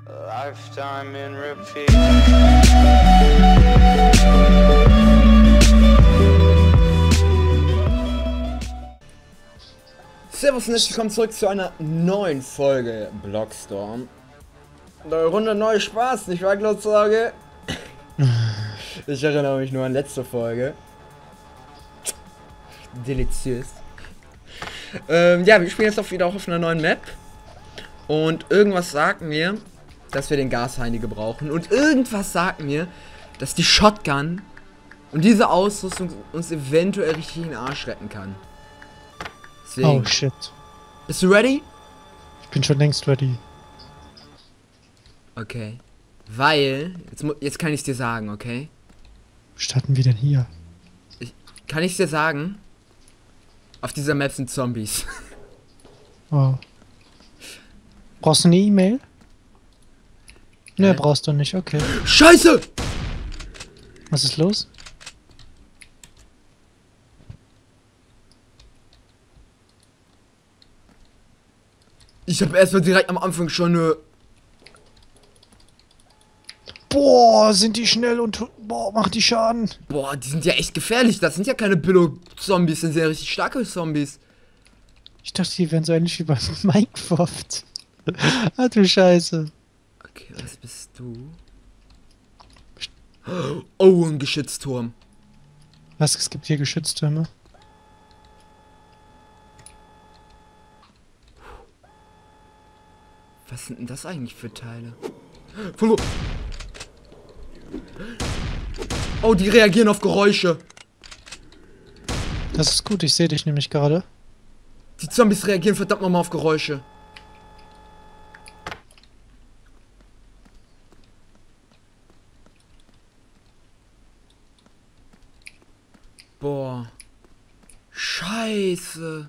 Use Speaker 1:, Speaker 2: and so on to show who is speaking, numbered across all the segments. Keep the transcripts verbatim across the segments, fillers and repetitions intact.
Speaker 1: Lifetime in repeat.
Speaker 2: Servus und herzlich willkommen zurück zu einer neuen Folge Blockstorm. Neue Runde, neuer Spaß, nicht wahr, Glotzsage? Ich erinnere mich nur an letzte Folge. Deliziös. Ähm, ja, wir spielen jetzt auch wieder auf einer neuen Map. Und irgendwas sagt mir, dass wir den Gasheini gebrauchen. Und irgendwas sagt mir, dass die Shotgun und diese Ausrüstung uns eventuell richtig in den Arsch retten kann. Deswegen.
Speaker 3: Oh shit.
Speaker 2: Bist du ready?
Speaker 3: Ich bin schon längst ready.
Speaker 2: Okay. Weil, jetzt, mu- jetzt kann ich es dir sagen, okay?
Speaker 3: Wo starten wir denn hier?
Speaker 2: Kann ich es dir sagen? Auf dieser Map sind Zombies.
Speaker 3: Oh. Brauchst du eine E-Mail? Ne,
Speaker 2: Hä?
Speaker 3: brauchst du nicht, okay.
Speaker 2: Scheiße!
Speaker 3: Was ist los?
Speaker 2: Ich habe erstmal direkt am Anfang schon eine...
Speaker 3: Boah, sind die schnell und boah, macht die Schaden.
Speaker 2: Boah, die sind ja echt gefährlich. Das sind ja keine Billo-Zombies, das sind ja richtig starke Zombies.
Speaker 3: Ich dachte, die wären so ähnlich wie bei Minecraft. Ah du Scheiße.
Speaker 2: Okay, was bist du? Oh, ein Geschützturm.
Speaker 3: Was, es gibt hier Geschütztürme?
Speaker 2: Was sind denn das eigentlich für Teile? Von wo? Oh, die reagieren auf Geräusche.
Speaker 3: Das ist gut, ich sehe dich nämlich gerade.
Speaker 2: Die Zombies reagieren verdammt nochmal auf Geräusche. Boah. Scheiße.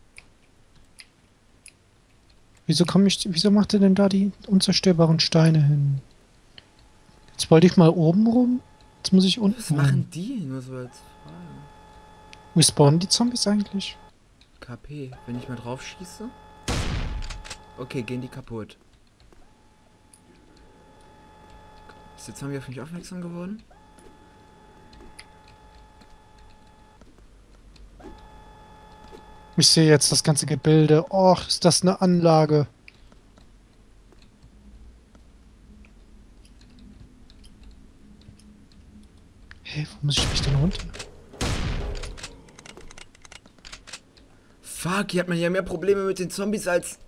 Speaker 3: Wieso komme ich, wieso macht er denn da die unzerstörbaren Steine hin? Jetzt wollte ich mal oben rum. Jetzt muss ich unten
Speaker 2: Was
Speaker 3: rum.
Speaker 2: machen die nur so als Frage?
Speaker 3: Wie spawnen die Zombies eigentlich?
Speaker 2: K P, wenn ich mal drauf schieße? Okay, gehen die kaputt. Ist der Zombie auf mich aufmerksam geworden?
Speaker 3: Ich sehe jetzt das ganze Gebilde. Och, ist das eine Anlage. Hey, wo muss ich mich denn runter?
Speaker 2: Fuck, hier hat man ja mehr Probleme mit den Zombies als...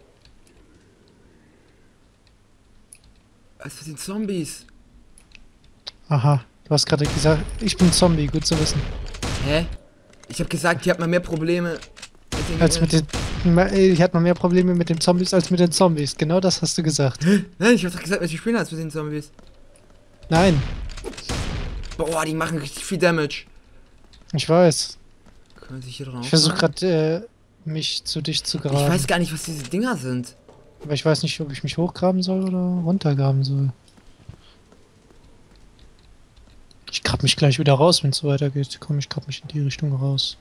Speaker 2: Als mit den Zombies.
Speaker 3: Aha, du hast gerade gesagt, ich bin Zombie, gut zu wissen.
Speaker 2: Hä? Ich hab gesagt, hier hat man mehr Probleme mit den...
Speaker 3: Als mit den... Hier hat man mehr Probleme mit den Zombies als mit den Zombies. Genau das hast du gesagt.
Speaker 2: Nein, ich hab doch gesagt, welche spielen als mit den Zombies.
Speaker 3: Nein,
Speaker 2: Boah, die machen richtig viel Damage.
Speaker 3: ich weiß.
Speaker 2: Können wir sich hier drauf?
Speaker 3: Ich versuche gerade, äh, mich zu dich zu graben.
Speaker 2: Ich weiß gar nicht, was diese Dinger sind.
Speaker 3: Aber ich weiß nicht, ob ich mich hochgraben soll oder runtergraben soll. Ich grab mich gleich wieder raus, wenn es so weitergeht. Komm, ich grab mich in die Richtung raus.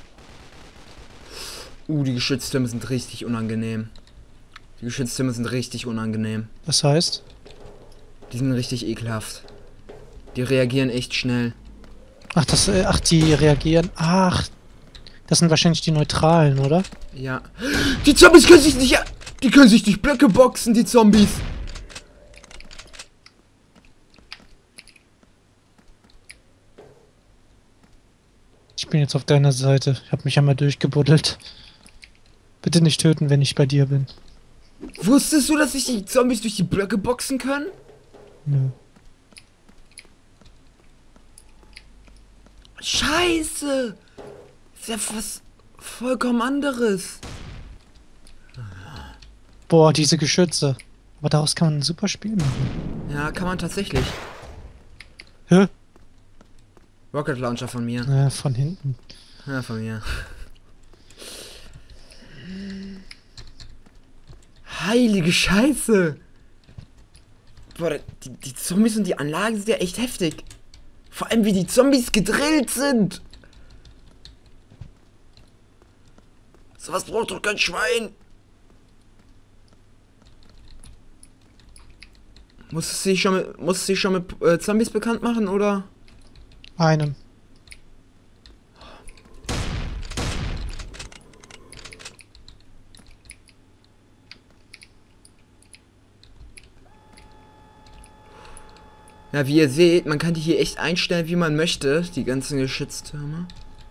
Speaker 2: Uh, die Geschütztürme sind richtig unangenehm. Die Geschütztürme sind richtig unangenehm.
Speaker 3: Das heißt?
Speaker 2: Die sind richtig ekelhaft. Die reagieren echt schnell.
Speaker 3: Ach, das, äh, ach, die reagieren. Ach, das sind wahrscheinlich die Neutralen, oder?
Speaker 2: Ja. Die Zombies können sich nicht... Die können sich durch Blöcke boxen, die Zombies.
Speaker 3: Ich bin jetzt auf deiner Seite. Ich habe mich einmal durchgebuddelt. Bitte nicht töten, wenn ich bei dir bin.
Speaker 2: Wusstest du, dass sich die Zombies durch die Blöcke boxen können?
Speaker 3: Nö.
Speaker 2: Scheiße! Ist ja was vollkommen anderes.
Speaker 3: Boah, diese Geschütze. Aber daraus kann man ein super Spiel machen.
Speaker 2: Ja, kann man tatsächlich.
Speaker 3: Hä?
Speaker 2: Rocket Launcher von mir.
Speaker 3: Äh, von hinten.
Speaker 2: Ja, von mir. Heilige Scheiße! Boah, die, die Zombies und die Anlagen sind ja echt heftig. Vor allem, wie die Zombies gedrillt sind. Sowas braucht doch kein Schwein. Musstest du dich schon mit, musstest du dich schon mit äh, Zombies bekannt machen, oder?
Speaker 3: Einen.
Speaker 2: Ja, wie ihr seht, man kann die hier echt einstellen, wie man möchte, die ganzen Geschütztürme.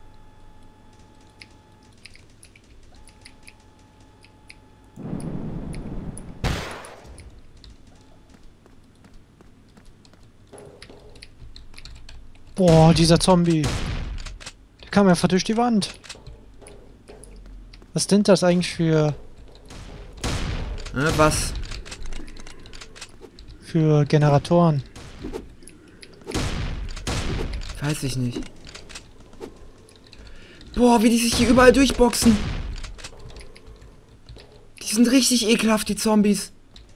Speaker 3: Boah, dieser Zombie. Der kam einfach durch die Wand. Was sind das eigentlich für...
Speaker 2: Äh, was?
Speaker 3: für Generatoren?
Speaker 2: Weiß ich nicht. Boah, wie die sich hier überall durchboxen. Die sind richtig ekelhaft, die Zombies.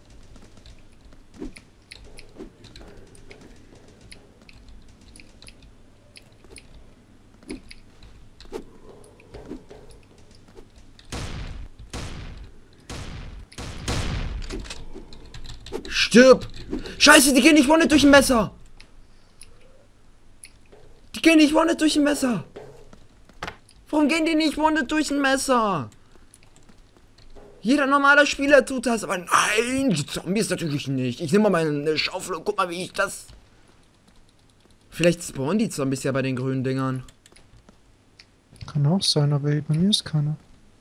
Speaker 2: Stirb! Scheiße, die gehen nicht one durch ein Messer! Die gehen nicht one durch ein Messer! Warum gehen die nicht one durch ein Messer? Jeder normale Spieler tut das, aber nein, die Zombies natürlich nicht. Ich nehme mal meine Schaufel und guck mal, wie ich das... Vielleicht spawnen die Zombies ja bei den grünen Dingern.
Speaker 3: Kann auch sein, aber bei mir ist keiner.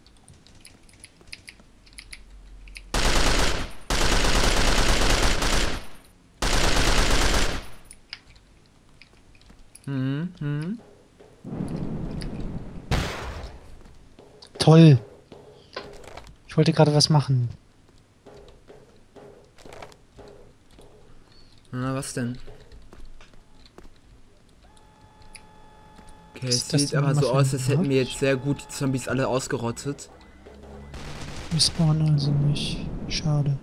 Speaker 2: Mhm, mhm.
Speaker 3: Toll. Ich wollte gerade was machen.
Speaker 2: Na, was denn? Okay,
Speaker 3: Was
Speaker 2: es
Speaker 3: ist das
Speaker 2: sieht
Speaker 3: denn
Speaker 2: aber so
Speaker 3: nochmal für
Speaker 2: aus,
Speaker 3: ein
Speaker 2: als hätten wir
Speaker 3: Markt?
Speaker 2: jetzt sehr gut die Zombies alle ausgerottet.
Speaker 3: Wir spawnen also nicht. Schade.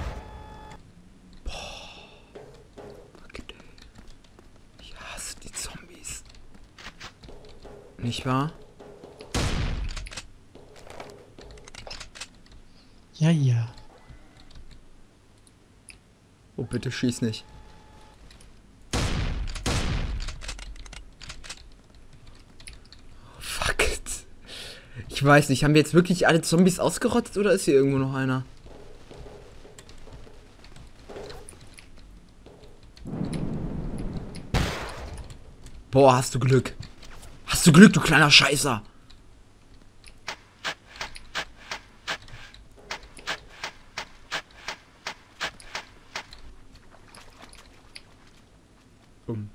Speaker 2: Ich hasse die Zombies. Nicht wahr?
Speaker 3: Ja, ja.
Speaker 2: Oh, bitte schieß nicht. Oh, fuck it. Ich weiß nicht, haben wir jetzt wirklich alle Zombies ausgerottet oder ist hier irgendwo noch einer? Boah, hast du Glück. Hast du Glück, du kleiner Scheißer. Um.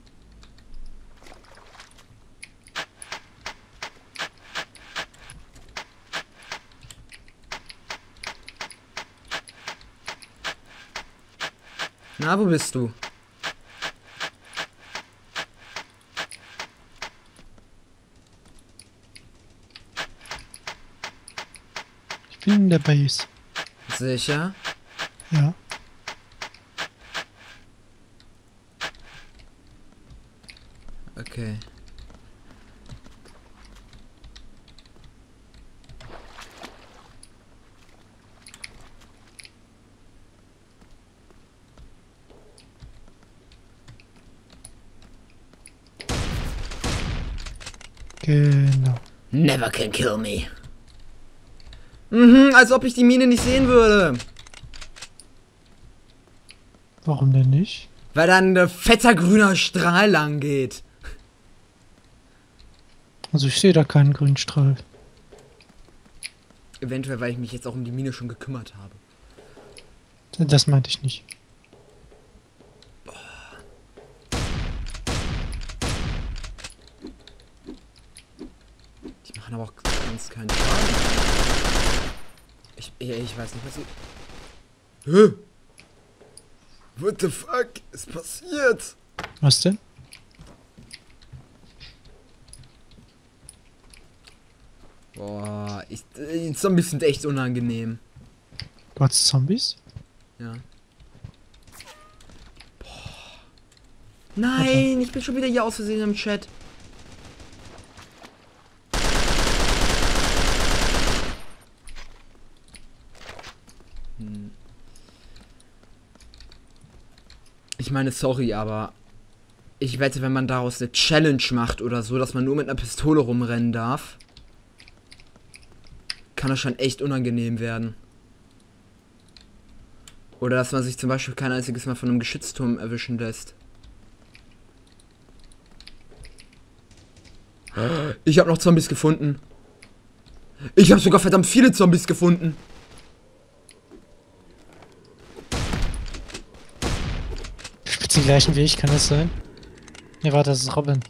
Speaker 2: Na, wo bist du?
Speaker 3: Ich bin in der Base.
Speaker 2: Sicher?
Speaker 3: Ja.
Speaker 2: Okay.
Speaker 3: Genau.
Speaker 2: Never can kill me. Mhm, als ob ich die Mine nicht sehen würde.
Speaker 3: Warum denn nicht?
Speaker 2: Weil dann ein fetter grüner Strahl lang geht.
Speaker 3: Also ich sehe da keinen grünen Strahl.
Speaker 2: Eventuell, weil ich mich jetzt auch um die Mine schon gekümmert habe.
Speaker 3: Das meinte ich nicht.
Speaker 2: Die machen aber auch ganz keinen Schaden. Ich, ich weiß nicht, was sie... Hä? What the fuck ist passiert?
Speaker 3: Was denn?
Speaker 2: Boah, ich, die Zombies sind echt unangenehm.
Speaker 3: Du hast Zombies?
Speaker 2: Ja. Boah. Nein, ich bin schon wieder hier aus Versehen im Chat. Hm. Ich meine, sorry, aber ich wette, wenn man daraus eine Challenge macht oder so, dass man nur mit einer Pistole rumrennen darf, kann das schon echt unangenehm werden. Oder dass man sich zum Beispiel kein einziges Mal von einem Geschützturm erwischen lässt. Ich habe noch Zombies gefunden. Ich habe sogar verdammt viele Zombies gefunden.
Speaker 3: Spitzt die gleichen wie ich, kann das sein? Ne, warte, das ist Robin.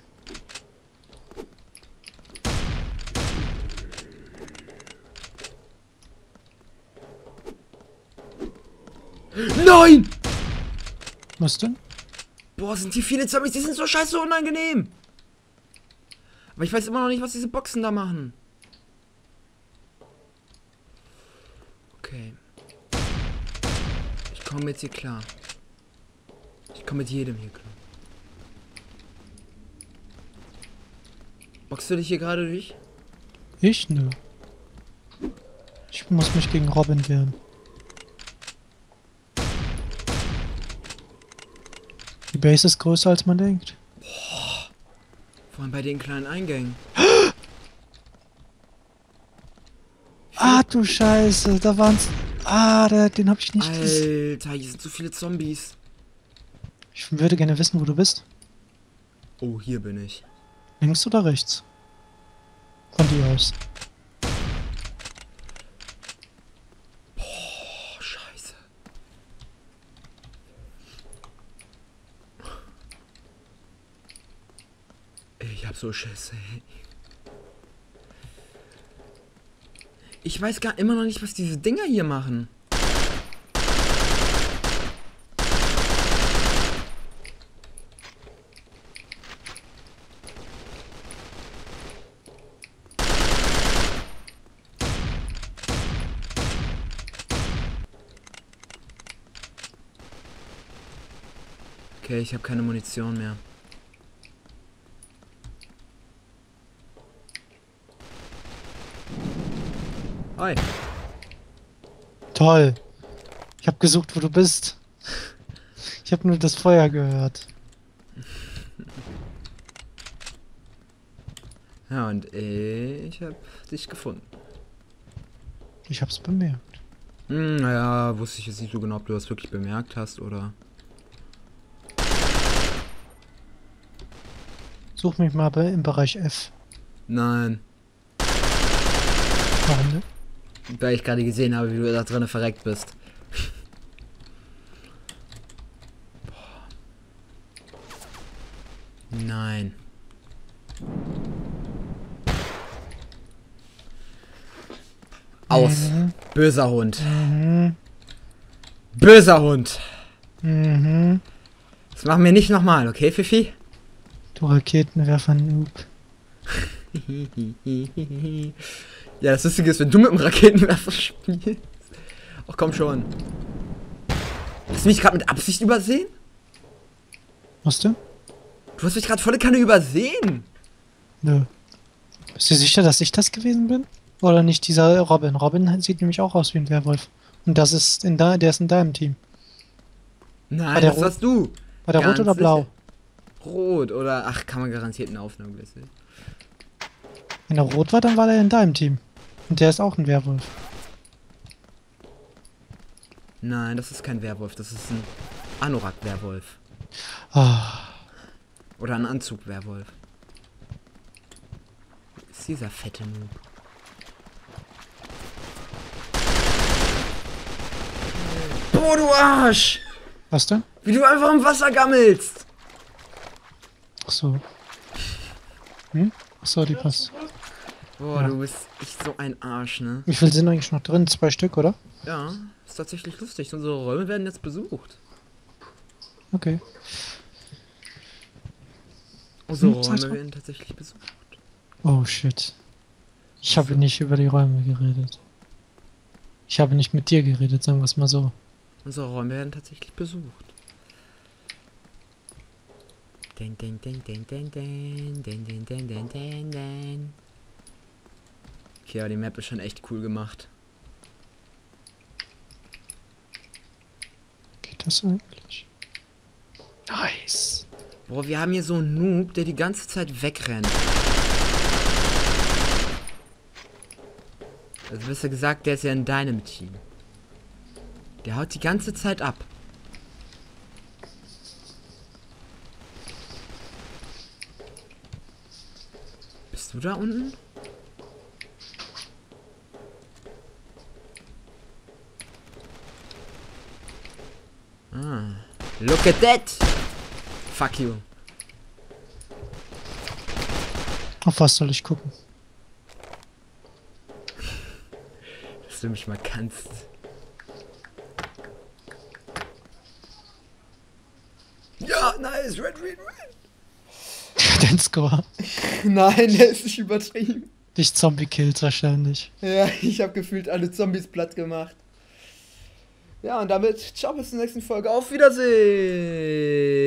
Speaker 2: Nein!
Speaker 3: Was denn?
Speaker 2: Boah, sind hier viele Zombies, die sind so scheiße unangenehm. Aber ich weiß immer noch nicht, was diese Boxen da machen. Okay. Ich komme jetzt hier klar. Ich komme mit jedem hier klar. Boxst du dich hier gerade durch?
Speaker 3: Ich? Nö. Ich muss mich gegen Robin wehren. Die Base ist größer, als man denkt.
Speaker 2: Boah. Vor allem bei den kleinen Eingängen.
Speaker 3: Ah, du Scheiße, da waren's. Ah, der, den hab ich nicht gesehen.
Speaker 2: Alter, hier sind so viele Zombies.
Speaker 3: Ich würde gerne wissen, wo du bist.
Speaker 2: Oh, hier bin ich.
Speaker 3: Links oder rechts? Von dir aus.
Speaker 2: Oh, scheiße. Ich hab so Schiss, ey. Ich weiß gar immer noch nicht, was diese Dinger hier machen. Okay, ich habe keine Munition mehr. Hi.
Speaker 3: Toll. Ich habe gesucht, wo du bist. Ich habe nur das Feuer gehört.
Speaker 2: Ja, und ich habe dich gefunden.
Speaker 3: Ich hab's bemerkt.
Speaker 2: Hm, naja, wusste ich jetzt nicht so genau, ob du das wirklich bemerkt hast, oder...
Speaker 3: Such mich mal bei, im Bereich F.
Speaker 2: Nein.
Speaker 3: Warum nicht?
Speaker 2: Weil ich gerade gesehen habe, wie du da drinnen verreckt bist. Boah. Nein. Aus.
Speaker 3: Mhm.
Speaker 2: Böser Hund.
Speaker 3: Mhm.
Speaker 2: Böser Hund.
Speaker 3: Mhm.
Speaker 2: Das machen wir nicht nochmal, okay, Fifi?
Speaker 3: Du Raketenwerfer-Noob.
Speaker 2: Ja, das Lustige ist, wenn du mit dem Raketenwerfer spielst. Ach komm schon. Hast du mich gerade mit Absicht übersehen?
Speaker 3: Was denn?
Speaker 2: Du hast mich gerade volle Kanne übersehen.
Speaker 3: Nö. Bist du sicher, dass ich das gewesen bin? Oder nicht dieser Robin? Robin sieht nämlich auch aus wie ein Werwolf. Und das ist in da, der ist in deinem Team.
Speaker 2: Nein,
Speaker 3: War der
Speaker 2: das
Speaker 3: rot?
Speaker 2: warst du.
Speaker 3: War der
Speaker 2: Ganz
Speaker 3: rot oder blau?
Speaker 2: sicher. Rot oder... Ach, kann man garantiert in der Aufnahme lesen.
Speaker 3: Wenn er rot war, dann war er in deinem Team. Und der ist auch ein Werwolf.
Speaker 2: Nein, das ist kein Werwolf. Das ist ein Anorak-Werwolf.
Speaker 3: Ah.
Speaker 2: Oder ein Anzug-Werwolf. Ist dieser fette Noob. Boah, du Arsch!
Speaker 3: Was denn?
Speaker 2: Wie du einfach im Wasser gammelst!
Speaker 3: Ach so. Hm? Ach so, die passt.
Speaker 2: Boah,
Speaker 3: Ja.
Speaker 2: du bist echt so ein Arsch, ne?
Speaker 3: Wie viel sind eigentlich noch drin? Zwei Stück, oder?
Speaker 2: Ja, ist tatsächlich lustig. Unsere Räume werden jetzt besucht.
Speaker 3: Okay.
Speaker 2: Unsere
Speaker 3: Hm,
Speaker 2: Räume
Speaker 3: sag's mal.
Speaker 2: werden tatsächlich besucht.
Speaker 3: Oh shit. Ich habe nicht über die Räume geredet. Ich habe nicht mit dir geredet, sagen wir es mal so.
Speaker 2: Unsere Räume werden tatsächlich besucht. Den, den, den, den, den, den, den, den, den, den, den, den. Okay, aber die Map ist schon echt cool gemacht.
Speaker 3: Geht das eigentlich? Nice.
Speaker 2: Boah, wir haben hier so einen Noob, der die ganze Zeit wegrennt. Also besser gesagt, der ist ja in deinem Team. Der haut die ganze Zeit ab. Bist du da unten? Ah. Look at that! Fuck you.
Speaker 3: Auf was soll ich gucken?
Speaker 2: Dass du mich mal kannst. Ja, nice, red, red, red.
Speaker 3: Dein Score.
Speaker 2: Nein, der ist nicht übertrieben.
Speaker 3: Dich Zombie killt wahrscheinlich.
Speaker 2: Ja, ich habe gefühlt alle Zombies platt gemacht. Ja, und damit ciao bis zur nächsten Folge. Auf Wiedersehen.